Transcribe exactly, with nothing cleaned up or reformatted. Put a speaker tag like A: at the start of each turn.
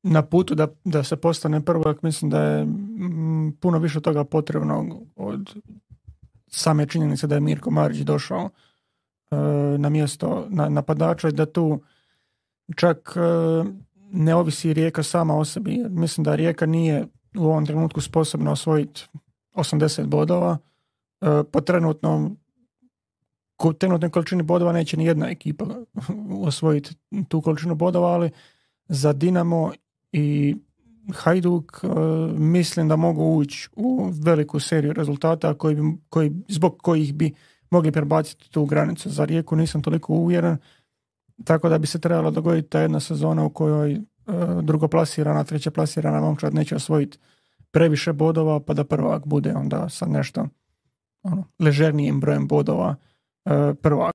A: na putu da, da se postane prvak, mislim da je m, puno više toga potrebno od same činjenice da je Mirko Marić došao e, na mjesto na, napadača i da tu čak e, ne ovisi Rijeka sama o sebi. Mislim da Rijeka nije u ovom trenutku sposobna osvojiti osamdeset bodova. E, po trenutnom ko, trenutnoj količini bodova neće ni jedna ekipa osvojiti tu količinu bodova, ali za Dinamo i Hajduk uh, mislim da mogu ući u veliku seriju rezultata koji bi, koji, zbog kojih bi mogli prebaciti tu granicu. Za Rijeku nisam toliko uvjeren, tako da bi se trebala dogoditi ta jedna sezona u kojoj uh, drugoplasirana, treće plasirana momčad neće osvojiti previše bodova, pa da prvak bude onda sa nešto ono, ležernijim brojem bodova uh, prvak.